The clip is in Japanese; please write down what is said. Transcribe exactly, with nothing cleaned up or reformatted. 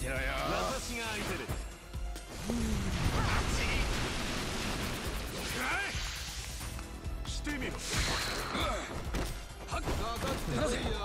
ろよ。 私が相手です。 してみろ。 はっ、分かってますよ。